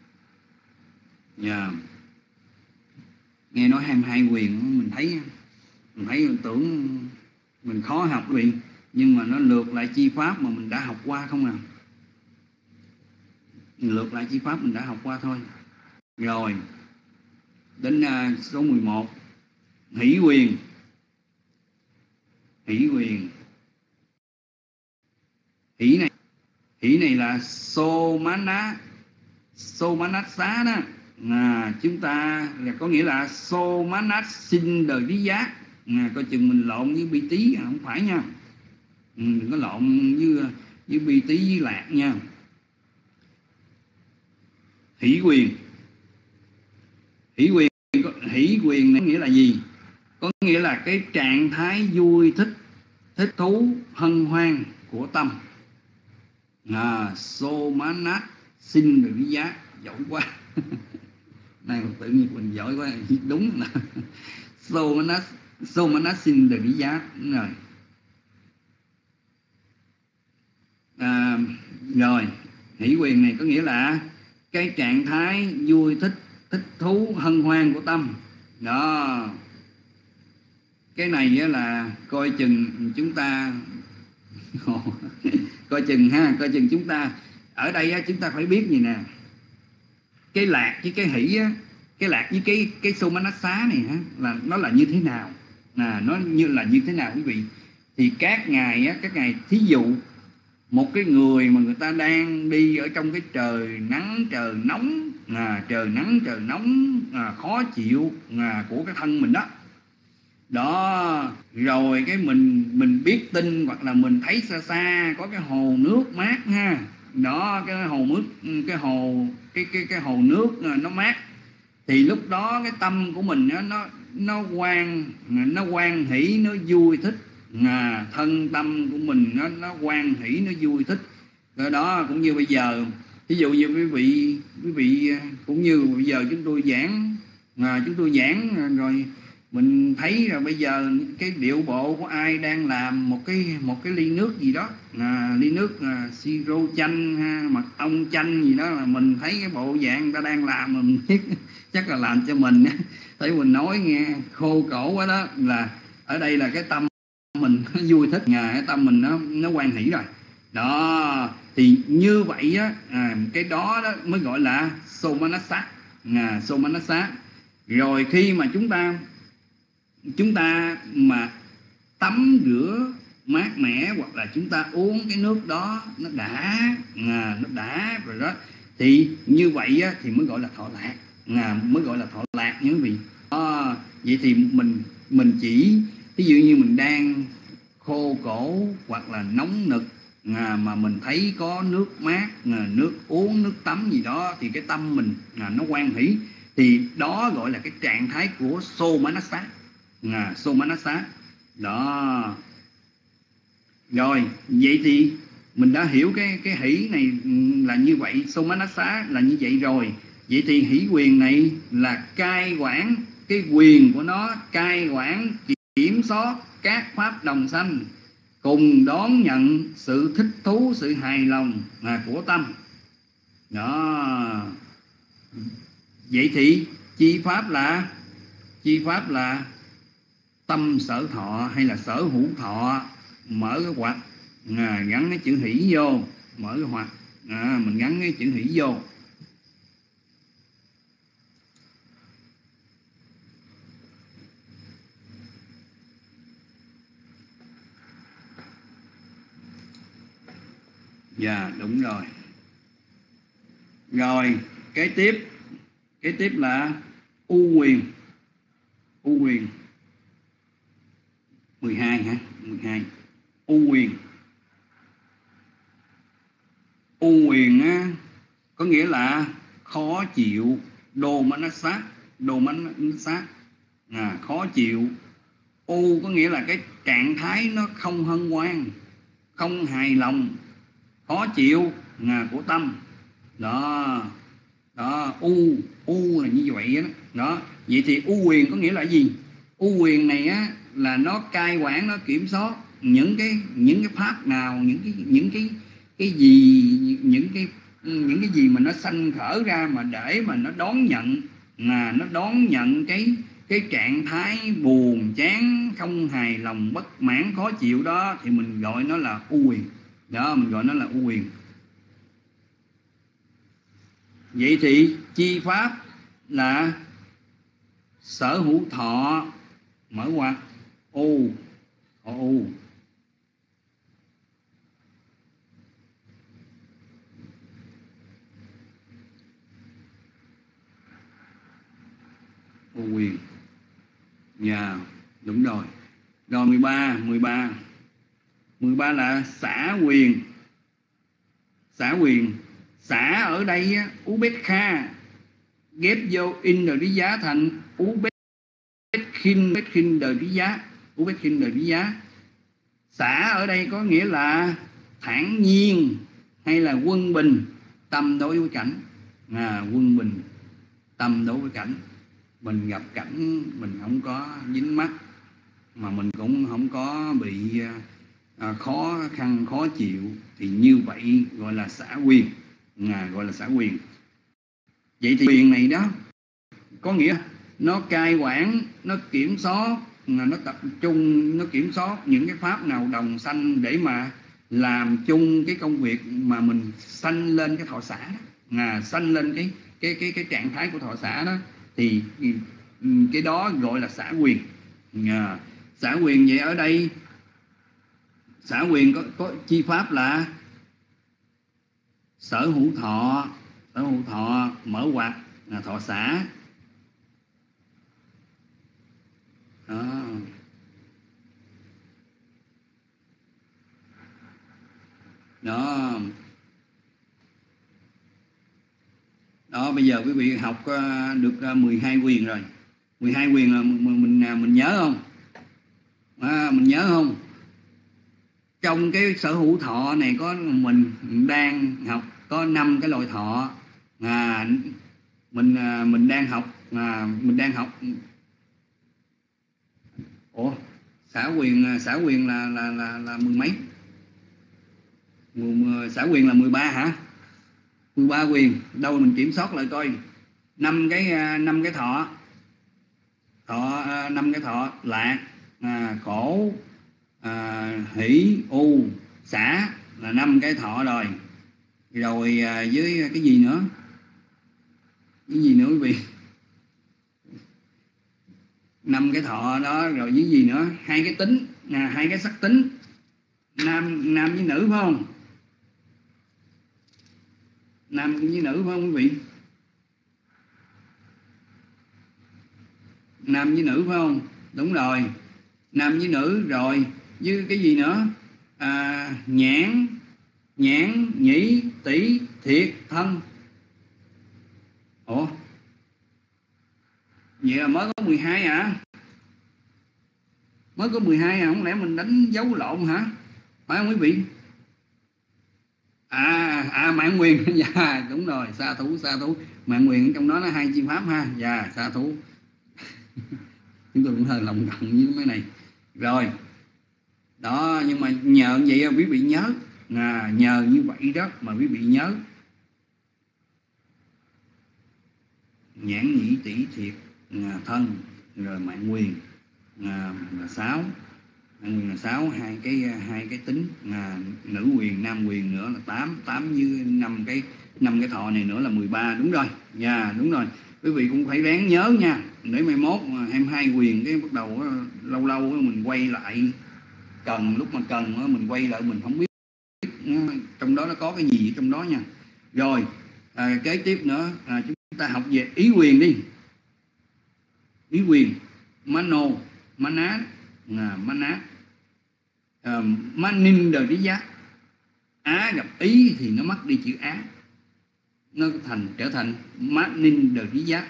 nha. Nghe nói 22 quyền mình thấy mình tưởng mình khó học vì, nhưng mà nó lược lại chi pháp mà mình đã học qua không à. Lược lại chi pháp mình đã học qua thôi. Rồi đến số 11 hỷ quyền. Hỷ này là Somanassa đó. Chúng ta là có nghĩa là Somanassin đời lý giác. Coi chừng mình lộn với bi tí, không phải nha. Đừng có lộn với bi tí với lạc nha. Hỷ quyền này nghĩa là gì? Có nghĩa là cái trạng thái vui thích thú, hân hoan của tâm. Somanassin đời lý giác, giỏi quá. Này tự nhiên mình giỏi quá, đúng là Somanasin đời lý giá rồi. Rồi hỷ quyền này có nghĩa là cái trạng thái vui thích, thích thú, hân hoan của tâm đó. Cái này là coi chừng chúng ta coi chừng chúng ta ở đây chúng ta phải biết gì nè, cái lạc với cái hỷ cái lạc với cái somanassa này là nó là như thế nào, nó như thế nào quý vị. Thì các ngài thí dụ một cái người mà người ta đang đi ở trong cái trời nắng trời nóng, trời nóng khó chịu của cái thân mình đó, rồi cái mình biết tin hoặc là mình thấy xa xa có cái hồ nước mát đó, cái hồ nước nó mát, thì lúc đó cái tâm của mình nó hoan hỷ, nó vui thích, thân tâm của mình nó hoan hỷ, nó vui thích. Rồi đó cũng như bây giờ, ví dụ như quý vị cũng như bây giờ chúng tôi giảng rồi mình thấy rồi, bây giờ cái điệu bộ của ai đang làm một cái ly nước gì đó, ly nước siro chanh, mật ong chanh gì đó, là mình thấy cái bộ dạng người ta đang làm, mình biết chắc là làm cho mình thấy mình nói nghe khô cổ quá đó, là ở đây là cái tâm mình nó vui thích, cái tâm mình nó hoan hỷ rồi đó. Thì như vậy cái đó mới gọi là somanassa, somanassa. Rồi khi mà chúng ta mà tắm rửa mát mẻ, hoặc là chúng ta uống cái nước đó nó đã rồi đó, thì như vậy thì mới gọi là thọ lạc, mới gọi là thọ lạc nha quý vị. Vậy thì mình chỉ ví dụ như mình đang khô cổ hoặc là nóng nực mà mình thấy có nước mát, nước uống, nước tắm gì đó, thì cái tâm mình nó hoan hỷ, thì đó gọi là cái trạng thái của somanassa, somanassa đó. Rồi vậy thì mình đã hiểu cái hỷ này là như vậy, somanassa là như vậy rồi. Vậy thì hỷ quyền này là cai quản, cái quyền của nó cai quản kiểm soát các pháp đồng sanh, cùng đón nhận sự thích thú, sự hài lòng của tâm đó. Vậy thì chi pháp là tâm sở thọ hay là sở hữu thọ. Mở cái hoặc gắn cái chữ hỷ vô, mở cái hoặc mình gắn cái chữ hỷ vô. Dạ đúng rồi. Rồi kế tiếp là u quyền. U quyền 12 hả? 12. U quyền. U quyền có nghĩa là khó chịu, domanassa, khó chịu. U có nghĩa là cái trạng thái nó không hân hoan, không hài lòng, khó chịu của tâm đó. U là như vậy đó. Đó. Vậy thì u quyền có nghĩa là gì? U quyền này là nó cai quản, nó kiểm soát những cái pháp nào, những cái gì mà nó sanh khởi ra mà để mà nó đón nhận cái trạng thái buồn chán, không hài lòng, bất mãn, khó chịu đó, thì mình gọi nó là u quyền đó, mình gọi nó là u quyền. Vậy thì chi pháp là sở hữu thọ, mở ngoặc u, u quyền. Đúng rồi. Rồi 13 là xả quyền. Xả quyền, xả ở đây Ubekha ghép vô in đời lý giá thành Ubekhin đời lý giá, Ubekhin đời lý giá. Xả ở đây có nghĩa là thản nhiên hay là quân bình tâm đối với cảnh, quân bình. tâm đối với cảnh. Mình gặp cảnh mình không có dính mắc, mà mình cũng không có bị khó khăn khó chịu, thì như vậy gọi là xả quyền, gọi là xả quyền. Vậy thì quyền này đó có nghĩa nó cai quản, nó kiểm soát, nó tập trung, nó kiểm soát những cái pháp nào đồng sanh để mà làm chung cái công việc mà mình sanh lên cái thọ xả đó, sanh lên cái trạng thái của thọ xả đó, thì cái đó gọi là xả quyền. Xả quyền. Vậy ở đây xả quyền có chi pháp là sở hữu thọ, mở hoạt là thọ xả đó. Đó, bây giờ quý vị học được 12 quyền rồi. 12 quyền là mình nhớ không? Mình nhớ không? Trong cái sở hữu thọ này có mình đang học có 5 cái loại thọ. Mình đang học. Ủa, xả quyền là mười mấy? Xả quyền là 13 hả? 13 quyền. Đâu mình kiểm soát lại coi. 5 cái thọ. 5 cái thọ lạc, khổ, hỷ, u, xả là 5 cái thọ rồi. Rồi với cái gì nữa? Cái gì nữa quý vị? 5 cái thọ đó rồi với gì nữa? 2 cái tính, 2 cái sắc tính. Nam với nữ phải không? Nam với nữ phải không quý vị? Nam với nữ phải không? Đúng rồi. Nam với nữ rồi với cái gì nữa? Nhãn, nhĩ, tỷ, thiệt, thân. Ủa, vậy là mới có 12 hả? Mới có 12 hả? Không lẽ mình đánh dấu lộn hả? Phải không quý vị? Mạng quyền. Dạ đúng rồi, sa thú. Mạng quyền trong đó nó 2 chi pháp ha. Dạ, sa thú. Chúng tôi cũng hơi lòng động với mấy này. Rồi. Đó, nhưng mà nhờ vậy quý vị nhớ. Nhờ như vậy đó mà quý vị nhớ. Nhãn, nhĩ, tỷ, thiệt, thân, rồi mạng quyền là 6. Mạng quyền là 6, hai cái tính, nữ quyền, nam quyền nữa là 8, 8 với 5 cái thọ này nữa là 13. Đúng rồi. Dạ, đúng rồi. Quý vị cũng phải ráng nhớ nha, để mai mốt 22 quyền cái bắt đầu lâu lâu mình quay lại, lúc mà cần mình quay lại mình không biết trong đó nó có cái gì ở trong đó nha. Rồi kế tiếp nữa chúng ta học về ý quyền đi. Ý quyền, mano, maná, manindriya. Á gặp ý thì nó mất đi chữ á, nó trở thành manindriya.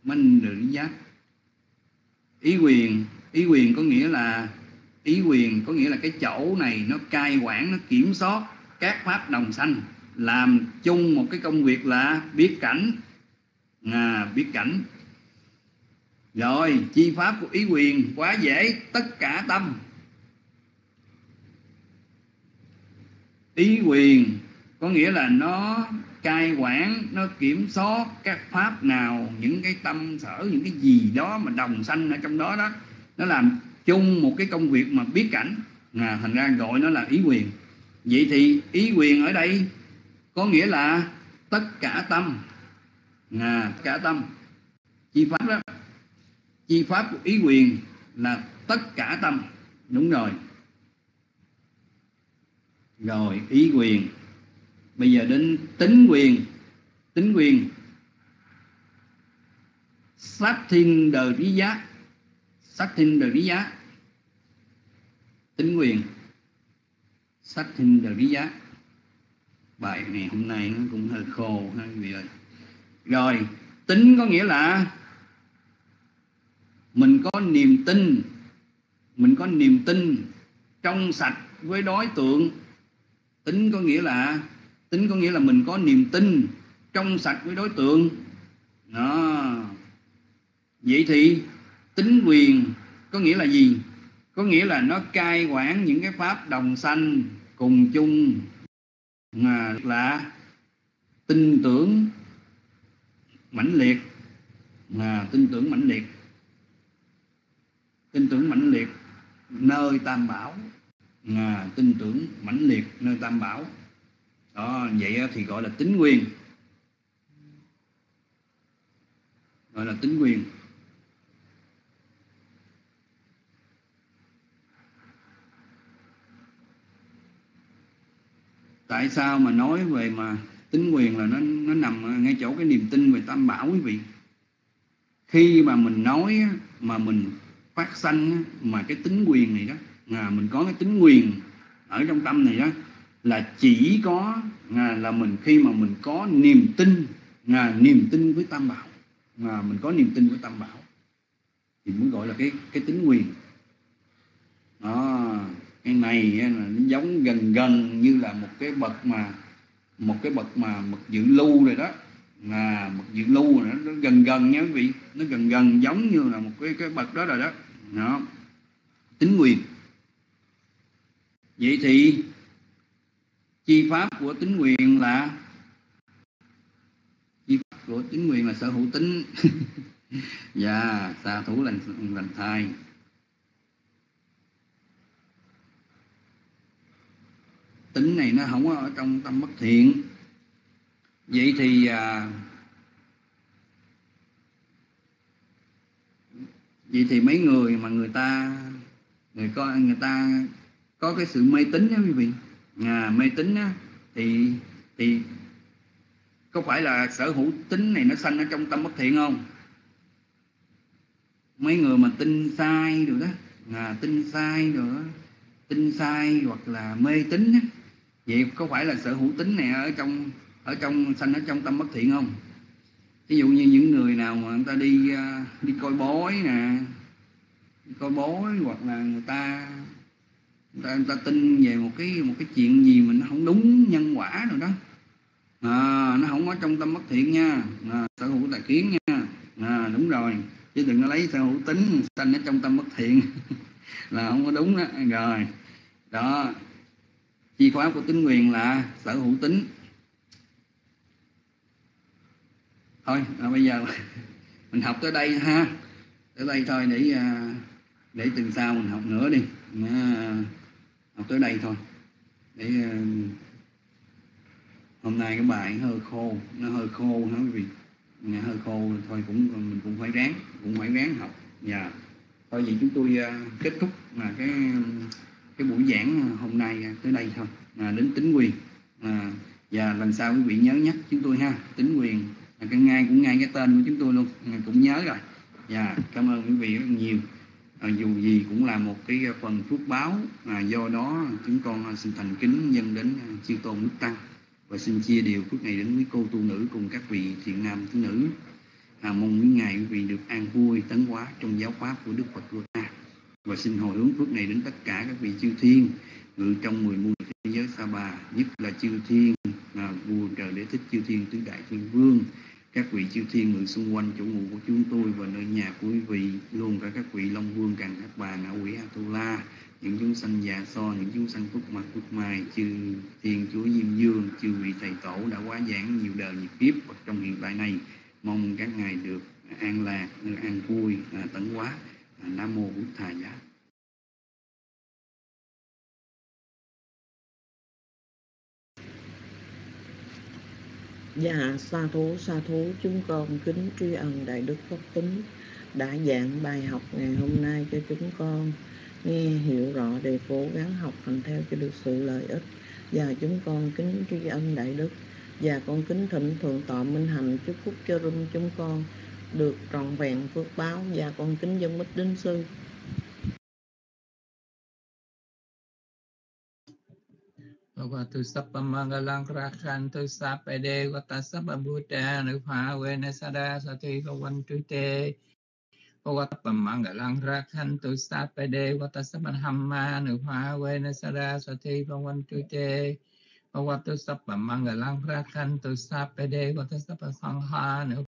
Ý quyền có nghĩa là cái chỗ này nó cai quản, nó kiểm soát các pháp đồng sanh, làm chung một cái công việc là biết cảnh. Biết cảnh. Rồi chi pháp của ý quyền quá dễ, tất cả tâm. Ý quyền có nghĩa là nó cai quản, nó kiểm soát các pháp nào, những cái tâm sở, những cái gì đó mà đồng sanh ở trong đó đó, nó làm chung một cái công việc mà biết cảnh, thành ra gọi nó là ý quyền. Vậy thì ý quyền ở đây có nghĩa là tất cả tâm. Tất cả tâm. Chi pháp đó, chi pháp của ý quyền là tất cả tâm. Đúng rồi. Rồi ý quyền. Bây giờ đến tính quyền. Tính quyền, Sattindriya. Tính quyền, Sattindriya. Bài này hôm nay nó cũng hơi khô ha quý vị ơi. Rồi tính có nghĩa là mình có niềm tin trong sạch với đối tượng. Tính có nghĩa là mình có niềm tin trong sạch với đối tượng. Đó. Vậy thì tính quyền có nghĩa là gì? Có nghĩa là nó cai quản những cái pháp đồng sanh cùng chung, là tin tưởng mãnh liệt, tin tưởng mãnh liệt, tin tưởng mãnh liệt nơi Tam Bảo, tin tưởng mãnh liệt nơi Tam Bảo. Đó, vậy thì gọi là tính quyền, gọi là tính quyền. Tại sao mà nói về mà tính quyền là nó nằm ngay chỗ cái niềm tin về Tam Bảo quý vị. Khi mà mình nói mà mình phát sanh mà cái tính quyền này đó, mình có cái tính quyền ở trong tâm này đó, là chỉ có là mình khi mà mình có niềm tin, niềm tin với Tam Bảo, mình có niềm tin với Tam Bảo thì mới gọi là cái tính quyền. Đó, cái này là nó giống gần như là một cái bậc mà mật dự lưu rồi đó, mật dự lưu rồi đó, nó gần nha quý vị, nó gần giống như là một cái bậc đó rồi đó. Đó, tính quyền. Vậy thì chi pháp của tính quyền là sở hữu tính. Dạ, xạ thủ lành thai. Tính này nó không có ở trong tâm bất thiện. Vậy thì mấy người mà người ta có cái sự mê tín đó quý vị, mê tín á, thì có phải là sở hữu tính này nó sanh ở trong tâm bất thiện không? Mấy người mà tin sai rồi đó, tin sai hoặc là mê tín á, vậy có phải là sở hữu tính này ở trong sanh ở trong tâm bất thiện không? Ví dụ như những người nào mà người ta đi coi bói nè, hoặc là người ta tin về một cái chuyện gì mà nó không đúng nhân quả rồi đó, nó không có trong tâm bất thiện nha, sở hữu tà kiến nha, đúng rồi, chứ đừng có lấy sở hữu tính sanh ở trong tâm bất thiện là không có đúng đó. Rồi đó, chi pháp của tính quyền là sở hữu tính. Thôi bây giờ mình học tới đây ha, tới đây thôi, để tuần sau mình học nữa đi, học tới đây thôi, để hôm nay cái bài hơi khô, nó hơi khô hả quý vị, hơi khô thôi, mình cũng phải ráng học. Dạ, thôi vậy chúng tôi kết thúc là cái buổi giảng hôm nay tới đây thôi, đến tính quyền. Và lần sau quý vị nhớ nhắc chúng tôi ha, tính quyền cái ngay cái tên của chúng tôi luôn, cũng nhớ rồi. Dạ, cảm ơn quý vị rất nhiều. Dù gì cũng là một cái phần phước báo, do đó chúng con xin thành kính dâng đến chư tôn đức tăng và xin chia điều phước này đến quý cô tu nữ cùng các vị thiện nam tín nữ. Mong quý ngài quý vị được an vui tấn hóa trong giáo pháp của Đức Phật của ta, và xin hồi hướng phước này đến tất cả các vị chư thiên ngự trong 10 muôn thế giới Sa Bà, nhất là chư thiên vua trời Đế Thích, chư thiên tứ đại thiên vương, các vị chư thiên ngự xung quanh chỗ ngụ của chúng tôi và nơi nhà của quý vị, luôn cả các vị Long Vương, Càn Thác Bà, Ngạ Quỷ, Atula, những chúng sanh già so, những chúng sanh phúc mặt phúc mai, chư thiên chúa Diêm Dương, chư vị thầy tổ đã quá giảng nhiều đời nhiều kiếp và trong hiện tại này, mong các ngài được an lạc, an vui, tấn hóa. Nam mô Bụt Thầy Giá. Dạ, sa thú chúng con kính tri ân Đại Đức Pháp Tính đã giảng bài học ngày hôm nay cho chúng con nghe hiểu rõ để cố gắng học hành theo cho được sự lợi ích. Và chúng con kính tri ân Đại Đức, và con kính thỉnh Thượng Tọa Minh Hạnh chúc phúc cho room chúng con được trọn vẹn phước báo, và con kính dâng mít đến sư. Bhagavatu Sappa Mangalang Rakhantu Sappade Vata Sappa Buddha Nupavena Sada Sati Bhavantu Te Bhagavatu Mangalang Rakhantu Sappade Vata Sappa Dhamma Nupavena Sada Sati Bhavantu Te Bhagavatu Sappa Mangalang Rakhantu Sappade Vata Sappa Sangha